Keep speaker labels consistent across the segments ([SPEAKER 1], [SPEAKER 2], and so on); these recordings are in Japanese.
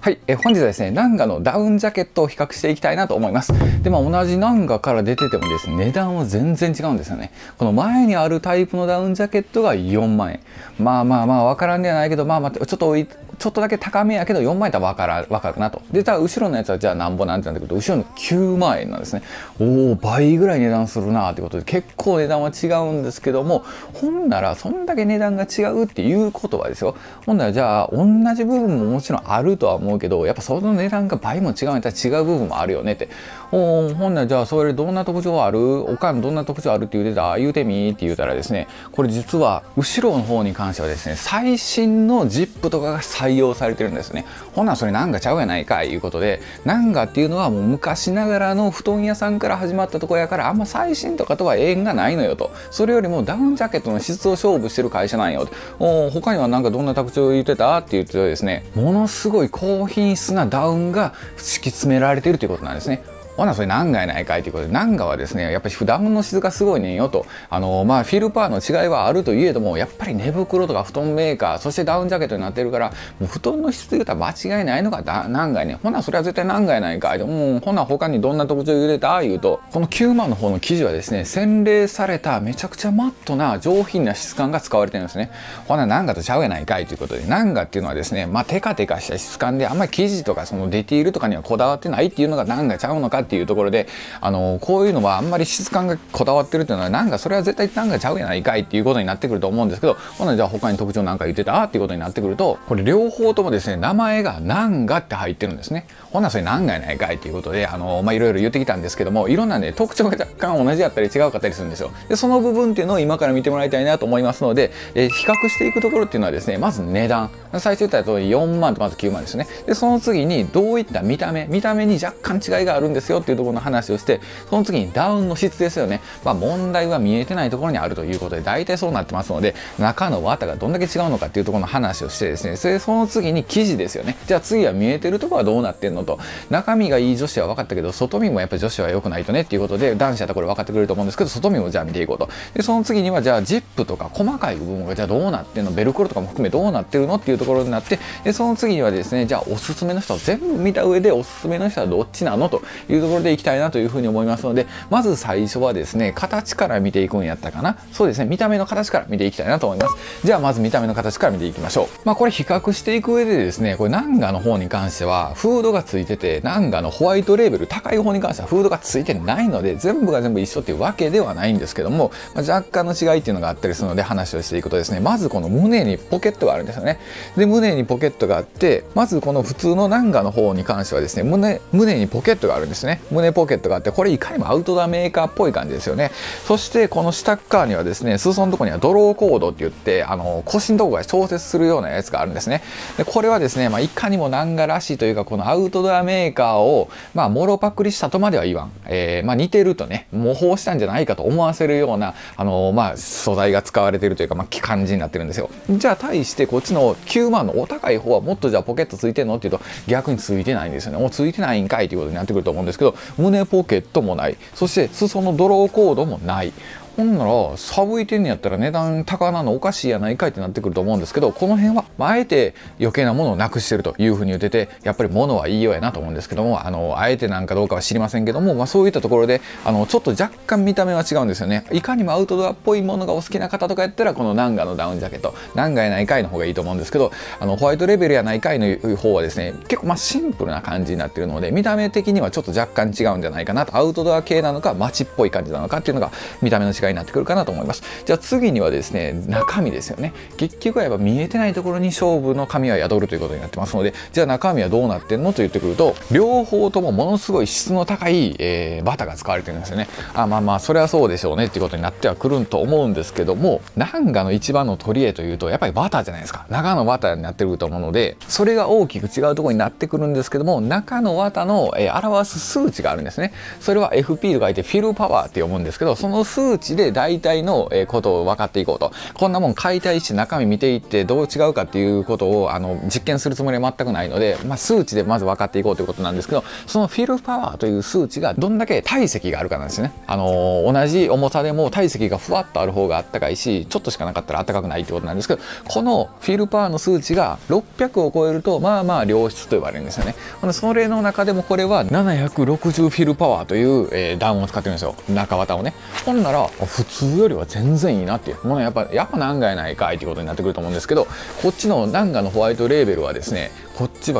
[SPEAKER 1] はい、本日はですね、ナンガのダウンジャケットを比較していきたいなと思います。で、同じナンガから出ててもですね、値段は全然違うんですよね。この前にあるタイプのダウンジャケットが4万円。わからんではないけど、ちょっとだけ高めやけど4万円だったらわかるなと。で、後ろのやつはじゃあなんぼなんてなってくると、後ろの9万円なんですね。おお、倍ぐらい値段するなということで、結構値段は違うんですけども、ほんならそんだけ値段が違うっていうことはですよ。ほんならじゃあ同じ部分ももちろんあるとは思うけど、やっぱその値段が倍も違うんやったら違う部分もあるよねって。ほんならじゃあそれどんな特徴ある？おかんどんな特徴あるって言うてた？言うてみって言うたらですね、これ実は後ろの方に関してはですね、最新のジップとかが採用されてるんですね。ほんならそれなんかちゃうやないかいうことで、ナンガっていうのはもう昔ながらの布団屋さんから始まったとこやから、あんま最新とかとは縁がないのよと。それよりもダウンジャケットの質を勝負してる会社なんよと。他にはなんかどんな特徴を言ってたって言ってですね、ものすごい高品質なダウンが敷き詰められているということなんですね。ほなそれナンガやないかいということで、ナンガはですねやっぱりダウンの質がすごいねんよと。フィルパーの違いはあるといえども、やっぱり寝袋とか布団メーカー、そしてダウンジャケットになってるから、もう布団の質というたら間違いないのがナンガやねん。ほなそれは絶対ナンガやないかいと。ほな他にどんな特徴言うてた言うと、この9万の方の生地はですね、洗練されためちゃくちゃマットな上品な質感が使われてるんですね。ほなナンガとちゃうやないかいということで、ナンガっていうのはですね、テカテカした質感で、あんまり生地とかそのディティールとかにはこだわってないっていうのがナンガちゃうのかっていうところで、こういうのはあんまり質感がこだわってるっていうのは、なんかそれは絶対なんかちゃうやないかいっていうことになってくると思うんですけど、ほなじゃあ他に特徴なんか言ってたっていうことになってくると、これ両方ともですね名前がナンガって入ってるんですね。ほなそれナンガやないかいっていうことで、いろいろ言ってきたんですけども、いろんなね特徴が若干同じやったり違うかったりするんですよ。でその部分っていうのを今から見てもらいたいなと思いますので、比較していくところっていうのはですね、まず値段、最初言った通り4万とまず9万ですね。でその次にどういった見た目に若干違いがあるんですよっていうところの話をして、その次にダウンの質ですよね。問題は見えてないところにあるということで、大体そうなってますので、中の綿がどんだけ違うのかっていうところの話をしてですね、その次に生地ですよね。じゃあ次は見えてるところはどうなってんのと。中身がいい女子は分かったけど、外見もやっぱり女子は良くないとねっていうことで、男子はこれ分かってくれると思うんですけど、外見もじゃあ見ていこうと。でその次にはじゃあジップとか細かい部分がじゃあどうなってんの、ベルクロとかも含めどうなってるのっていうところになって、でその次にはですね、じゃあおすすめの人を全部見た上で、おすすめの人はどっちなのというところでいきたいなというふうに思いますので、まず最初はですね、形から見ていくんやったかな。そうですね、見た目の形から見ていきたいなと思います。じゃあまず見た目の形から見ていきましょう。これ比較していく上でですね、これナンガの方に関してはフードがついてて、ナンガのホワイトレーベル高い方に関してはフードがついてないので、全部が全部一緒っていうわけではないんですけども、若干の違いっていうのがあったりするので話をしていくとですね、まずこの胸にポケットがあるんですよね。で胸にポケットがあって、まずこの普通のナンガの方に関してはですね、胸にポケットがあるんですね。胸ポケットがあって、これいかにもアウトドアメーカーっぽい感じですよね。そしてこの下側にはですね、裾のところにはドローコードって言って、腰のところが調節するようなやつがあるんですね。でこれはですね、いかにもナンガらしいというか、このアウトドアメーカーをもろパクリしたとまでは言わん、似てるとね、模倣したんじゃないかと思わせるような素材が使われているというか、感じになってるんですよ。じゃあ対してこっちの9万のお高い方はもっとじゃあポケットついてんのっていうと、逆についてないんですよね。もうついてないんかいということになってくると思うんですけど、胸ポケットもない、そして裾のドローコードもない。ほんなら省いてんねやったら値段高なのおかしいやないかいってなってくると思うんですけど、この辺はあえて余計なものをなくしてるというふうに言ってて、やっぱり物はいいようやなと思うんですけども、あえてなんかどうかは知りませんけども、そういったところでちょっと若干見た目は違うんですよね。いかにもアウトドアっぽいものがお好きな方とかやったら、このナンガのダウンジャケット、ナンガやないかいの方がいいと思うんですけど、ホワイトレベルやないかいの方はですね、結構シンプルな感じになってるので、見た目的にはちょっと若干違うんじゃないかなと。アウトドア系なのか街っぽい感じなのかっていうのが見た目の違いになってくるかなと思います。じゃあ次にはですね、中身ですよね。結局はやっぱ見えてないところに勝負の神は宿るということになってますので、じゃあ中身はどうなってんのと言ってくると、両方ともものすごい質の高い、バタが使われてるんですよね。それはそうでしょうねっていうことになってはくると思うんですけども、ナンガの一番の取り柄というとやっぱりバタじゃないですか。中のバタになってくると思うので、それが大きく違うところになってくるんですけども、中の綿の、表す数値があるんですね。それは FP と書いてフィルパワーって読むんですけど、その数値値で大体のことを分かっていこうと。こんなもん解体して中身見ていってどう違うかっていうことを実験するつもりは全くないので、数値でまず分かっていこうということなんですけど、そのフィルパワーという数値がどんだけ体積があるかなんですよね。同じ重さでも体積がふわっとある方があったかいし、ちょっとしかなかったらあったかくないってことなんですけど、このフィルパワーの数値が600を超えるとまあまあ良質と呼ばれるんですよね。それの中でもこれは760フィルパワーという、ダウンを使ってるんですよ、中綿をね。ほんなら普通よりは全然いいなっていうもの、やっぱナンガやないかいっていうことになってくると思うんですけど、こっちのナンガのホワイトレーベルはですね、こっちは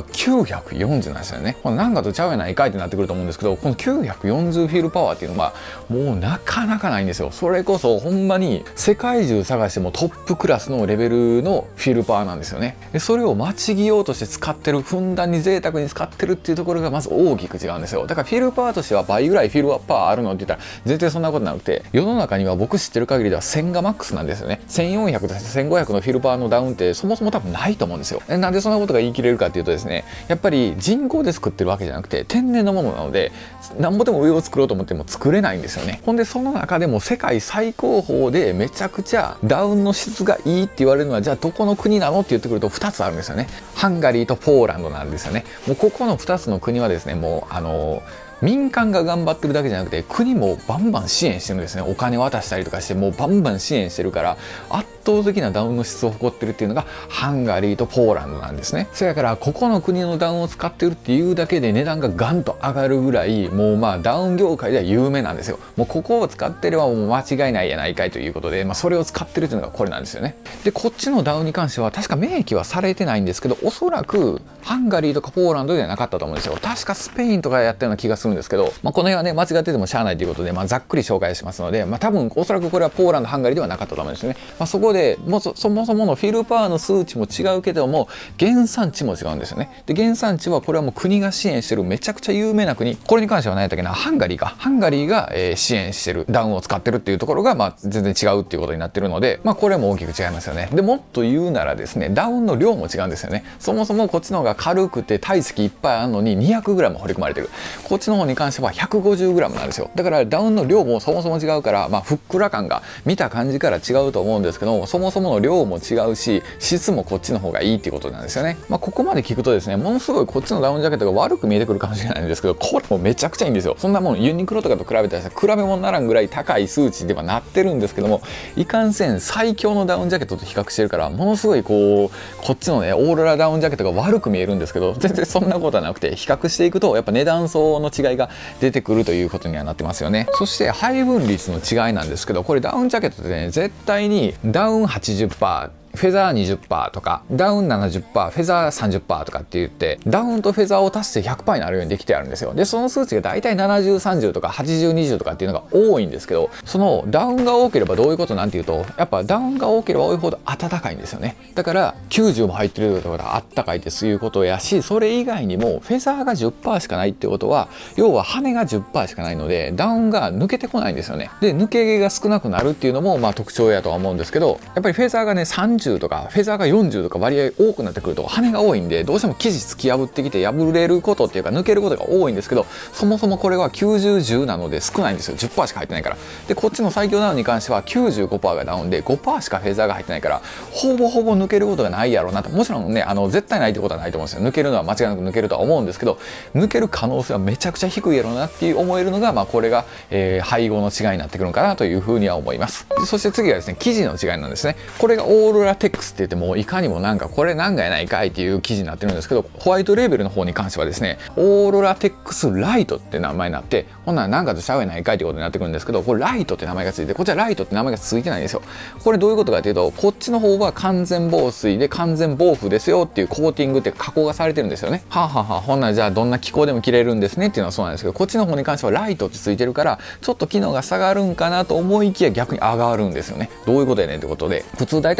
[SPEAKER 1] 940なんですよね。このナンガとちゃうやないかいってなってくると思うんですけど、この940フィルパワーっていうのはもうなかなかないんですよ。それこそほんまに世界中探してもトップクラスのレベルのフィルパワーなんですよね。でそれを間違えようとして使ってる、ふんだんに贅沢に使ってるっていうところがまず大きく違うんですよ。だからフィルパワーとしては倍ぐらいフィルパワーあるのって言ったら絶対そんなことなくて、世の中には僕知ってる限りでは1000がマックスなんですよね。1400と1500のフィルパワーのダウンってそもそも多分ないと思うんですよ。なんでそんなことが言い切れるかっていうとですね、やっぱり人工で作ってるわけじゃなくて天然のものなので、なんぼでも上を作ろうと思っても作れないんですよね。ほんでその中でも世界最高峰でめちゃくちゃダウンの質がいいって言われるのは、じゃあどこの国なのって言ってくると2つあるんですよね。ハンガリーとポーランドなんですよね。もうここの2つの国はですね、もう民間が頑張ってるだけじゃなくて国もバンバン支援してるんですね。お金渡したりとかしてもうバンバン支援してるから、圧倒的なダウンの質を誇ってるっていうのがハンガリーとポーランドなんですね。そやからここの国のダウンを使ってるっていうだけで値段がガンと上がるぐらい、もうダウン業界では有名なんですよ。もうここを使ってればもう間違いないやないかいということで、それを使ってるというのがこれなんですよね。でこっちのダウンに関しては確か明記はされてないんですけど、おそらくハンガリーとかポーランドではなかったと思うんですよ。確かスペインとかやったような気がするんですけど、この辺はね間違っててもしゃあないということで、ざっくり紹介しますので、多分おそらくこれはポーランドハンガリーではなかったと思うんですよね。そこでもうそもそものフィルパワーの数値も違うけども原産地も違うんですよね。で原産地はこれはもう国が支援してるめちゃくちゃ有名な国、これに関しては何やったっけな、ハンガリーが、支援してるダウンを使ってるっていうところが全然違うっていうことになってるので、これも大きく違いますよね。でもっと言うならですね、ダウンの量も違うんですよね。そもそもこっちの方が軽くて体積いっぱいあるのに 200g 掘り込まれてる、こっちの方に関しては 150g なんですよ。だからダウンの量もそもそも違うから、ふっくら感が見た感じから違うと思うんですけど、そもそもの量も違うし質もこっちの方がいいっていうことなんですよね。ここまで聞くとですね、ものすごいこっちのダウンジャケットが悪く見えてくるかもしれないんですけど、これもめちゃくちゃいいんですよ。そんなもんユニクロとかと比べたら比べ物にならんぐらい高い数値ではなってるんですけども、いかんせん最強のダウンジャケットと比較してるから、ものすごいこっちのねオーロラダウンジャケットが悪く見えるんですけど、全然そんなことはなくて、比較していくとやっぱ値段層の違いが出てくるということにはなってますよね。そして配分率の違いなんですけど、これダウンジャケットでね絶対にダウン 80%フェザー 20% とかダウン 70% フェザー 30% とかって言って、ダウンとフェザーを足して 100% になるようにできてあるんですよ。でその数値が大体 70:30 とか 80:20 とかっていうのが多いんですけど、そのダウンが多ければどういうことなんていうと、やっぱダウンが多ければ多いほど暖かいんですよね。だから90も入ってるってことは暖かいっていうことやし、それ以外にもフェザーが 10% しかないってことは、要は羽が 10% しかないのでダウンが抜けてこないんですよね。で抜け毛が少なくなるっていうのも特徴やとは思うんですけど、やっぱりフェザーがね30とかフェザーが40とか割合多くなってくると羽が多いんで、どうしても生地突き破ってきて破れることっていうか抜けることが多いんですけど、そもそもこれは90:10なので少ないんですよ。 10% しか入ってないから。でこっちの最強ダウンに関しては 95% がダウンで 5% しかフェザーが入ってないから、ほぼほぼ抜けることがないやろうなと。もちろんね絶対ないってことはないと思うんですよ。抜けるのは間違いなく抜けるとは思うんですけど、抜ける可能性はめちゃくちゃ低いやろうなっていう思えるのがこれが、配合の違いになってくるのかなというふうには思います。でそして次はですね、生地の違いなんですね。これがオーロラテックスって言ってもいかにもこれなんかやないかいっていう生地になってるんですけど、ホワイトレーベルの方に関してはですね、オーロラテックスライトって名前になって、ほんならなんかとちゃうやないかいってことになってくるんですけど、これライトって名前がついて、こっちはライトって名前がついてないんですよ。これどういうことかというと、こっちの方は完全防水で完全防腐ですよっていうコーティングって加工がされてるんですよね。ほんならじゃあどんな気候でも着れるんですねっていうのはそうなんですけど、こっちの方に関してはライトってついてるからちょっと機能が下がるんかなと思いきや逆に上がるんですよね。どういうことやねんってことで、普通大体何でも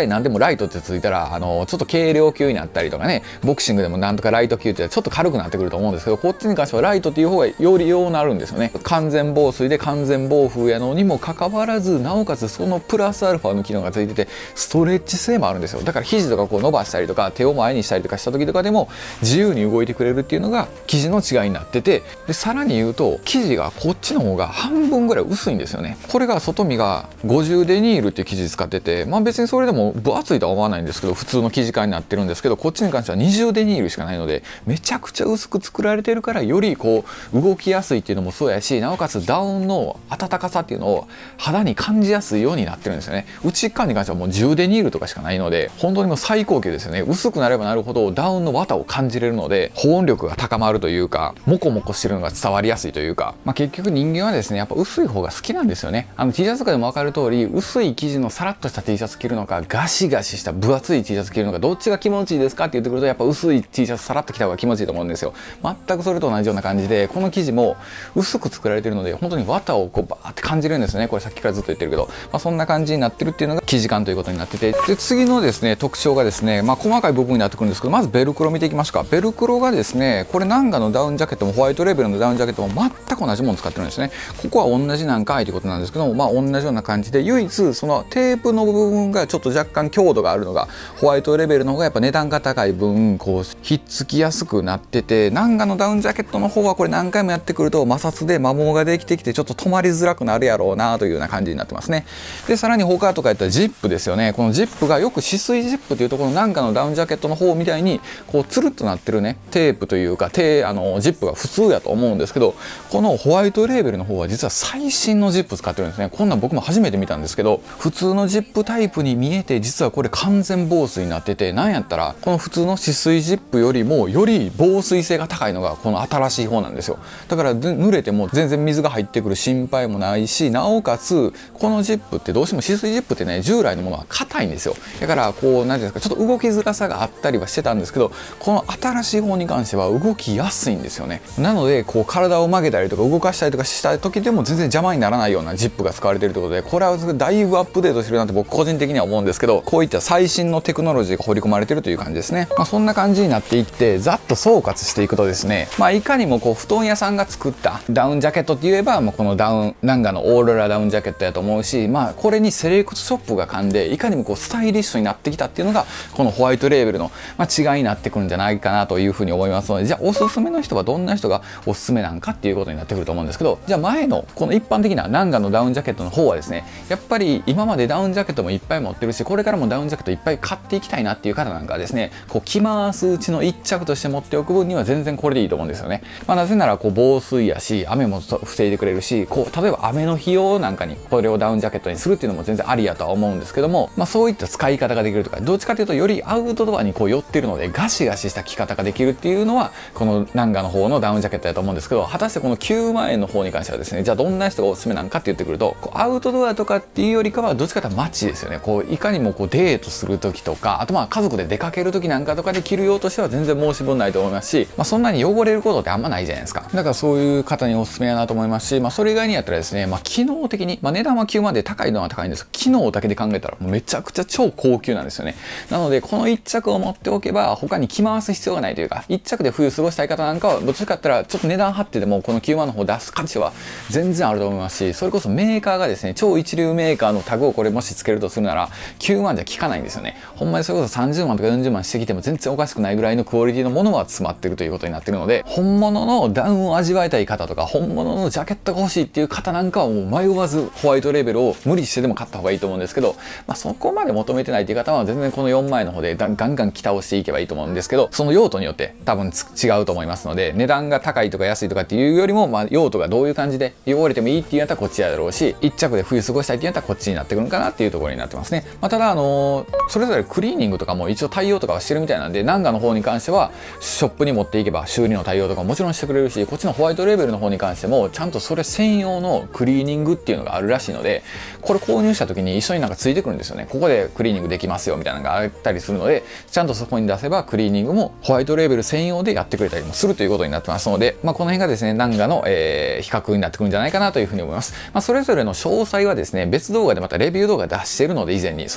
[SPEAKER 1] ライトってついたらちょっと軽量級になったりとかね、ボクシングでもなんとかライト級ってちょっと軽くなってくると思うんですけど、こっちに関してはライトっていう方がよりようなるんですよね。完全防水で完全防風やのにもかかわらず、なおかつそのプラスアルファの機能がついててストレッチ性もあるんですよ。だから肘とかこう伸ばしたりとか手を前にしたりとかした時とかでも自由に動いてくれるっていうのが生地の違いになってて、でさらに言うと生地がこっちの方が半分ぐらい薄いんですよね。これが外見が50デニールっていう生地使ってて、まあ別にそれでも分厚いとは思わないんですけど、普通の生地感になってるんですけど、こっちに関しては20デニールしかないのでめちゃくちゃ薄く作られてるから、よりこう動きやすいっていうのもそうやし、なおかつダウンの暖かさっていうのを肌に感じやすいようになってるんですよね。内側に関してはもう10デニールとかしかないので、本当にもう最高級ですよね。薄くなればなるほどダウンの綿を感じれるので保温力が高まるというか、モコモコしてるのが伝わりやすいというか、まあ、結局人間はですねやっぱ薄い方が好きなんですよね。T シャツとかでも分かる通り、薄い生地のさらっとした T シャツ着るのか、ガシガシした分厚い T シャツ着るのか、どっちが気持ちいいですかって言ってくると、やっぱ薄い T シャツさらっと着た方が気持ちいいと思うんですよ。全くそれと同じような感じで、この生地も薄く作られてるので本当に綿をこうバーって感じるんですね。これさっきからずっと言ってるけど、まあ、そんな感じになってるっていうのが生地感ということになってて、で次のですね特徴がですね、まあ、細かい部分になってくるんですけど、まずベルクロ見ていきますか。ベルクロがですね、これナンガのダウンジャケットもホワイトレベルのダウンジャケットも全く同じもの使ってるんですね。ここは同じなんかいということなんですけども、まあ同じような感じで、唯一そのテープの部分がちょっと若干強度があるのがホワイトレベルの方がやっぱ値段が高い分こうひっつきやすくなってて、ナンガのダウンジャケットの方はこれ何回もやってくると摩擦で摩耗ができてきてちょっと止まりづらくなるやろうなというような感じになってますね。でさらに他とかやったらジップですよね。このジップがよく止水ジップというところのナンガのダウンジャケットの方みたいにこうつるっとなってるねテープというかジップが普通やと思うんですけど、このホワイトレーベルの方は実は最新のジップ使ってるんですね。こんなん僕も初めて見たんですけど、普通のジップタイプに見えて実はこれ完全防水になってて、なんやったらこの普通の止水ジップよりもより防水性が高いのがこの新しい方なんですよ。だから濡れても全然水が入ってくる心配もないし、なおかつこのジップってどうしても止水ジップってね従来のものは硬いんですよ。だからこう何ていうんですか、ちょっと動きづらさがあったりはしてたんですけど、この新しい方に関しては動きやすいんですよね。なのでこう体を曲げたりとか動かしたりとかした時でも全然邪魔にならないようなジップが使われているということで、これはだいぶアップデートしてるなって僕個人的には思うんですけど、こういった最新のテクノロジーが掘り込まれているという感じですね。まあ、そんな感じになっていって、ざっと総括していくとですね、まあ、いかにもこう布団屋さんが作ったダウンジャケットって言えば、このナンガのオーロラダウンジャケットやと思うし、まあ、これにセレクトショップが噛んでいかにもこうスタイリッシュになってきたっていうのがこのホワイトレーベルの違いになってくるんじゃないかなというふうに思いますので、じゃあおすすめの人はどんな人がおすすめなんかっていうことになってくると思うんですけど、じゃあ前のこの一般的なナンガのダウンジャケットの方はですね、やっぱり今までダウンジャケットもいっぱい持ってるし、これからもダウンジャケットいっぱい買っていきたいなっていう方なんかはですね、こう着回すうちの一着として持っておく分には全然これでいいと思うんですよね。まあ、なぜならこう防水やし雨も防いでくれるし、こう例えば雨の日用なんかにこれをダウンジャケットにするっていうのも全然ありやとは思うんですけども、まあ、そういった使い方ができるとか、どっちかというとよりアウトドアにこう寄ってるのでガシガシした着方ができるっていうのはこのナンガの方のダウンジャケットだと思うんですけど、果たしてこの9万円の方に関してはですね、じゃあどんな人がおすすめなんかって言ってくると、こうアウトドアとかっていうよりかはどっちかというとマッチですよね。こういかにもこうデートする時とか、あとまあ家族で出かける時なんかとかで着る用としては全然申し分ないと思いますし、まあ、そんなに汚れることってあんまないじゃないですか。だからそういう方におすすめやなと思いますし、まあ、それ以外にやったらですね、まあ、機能的に、まあ、値段は9万で高いのは高いんですけど、機能だけで考えたらもうめちゃくちゃ超高級なんですよね。なのでこの1着を持っておけば他に着回す必要がないというか、1着で冬過ごしたい方なんかはどっちかって言ったらちょっと値段張ってでもこの9万の方出す価値は全然あると思いますし、それこそメーカーがですね、超一流メーカーのタグをこれもしつけるとするなら9万じゃ効かないんですよね。ほんまにそれこそ30万とか40万してきても全然おかしくないぐらいのクオリティのものは詰まってるということになってるので、本物のダウンを味わいたい方とか本物のジャケットが欲しいっていう方なんかはもう迷わずホワイトレーベルを無理してでも買った方がいいと思うんですけど、まあ、そこまで求めてないっていう方は全然この4万円の方でガンガン着倒していけばいいと思うんですけど、その用途によって多分違うと思いますので、値段が高いとか安いとかっていうよりも、まあ、用途がどういう感じで汚れてもいいっていうんやったらこっちやだろうし、1着で冬過ごしたいっていうんやったらこっちになってくるかなっていうところになってますね。まあ、ただそれぞれクリーニングとかも一応対応とかはしてるみたいなんで、ナンガの方に関してはショップに持っていけば修理の対応とかももちろんしてくれるし、こっちのホワイトレーベルの方に関してもちゃんとそれ専用のクリーニングっていうのがあるらしいので、これ購入した時に一緒になんかついてくるんですよね。ここでクリーニングできますよみたいなのがあったりするので、ちゃんとそこに出せばクリーニングもホワイトレーベル専用でやってくれたりもするということになってますので、まあ、この辺がですねナンガの、比較になってくるんじゃないかなというふうに思います。まあ、それぞれの詳細はですね別動画でまたレビュー動画出してるので、以前にそれを見てもらえ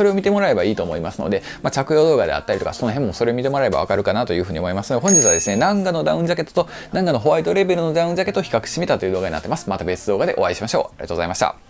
[SPEAKER 1] らえばいいと思いますので、着用動画であったりとか、その辺もそれ見てもらえばわかるかなというふうに思いますので、本日はですね、ナンガのダウンジャケットとナンガのホワイトレベルのダウンジャケットを比較してみたという動画になってます。また別動画でお会いしましょう。ありがとうございました。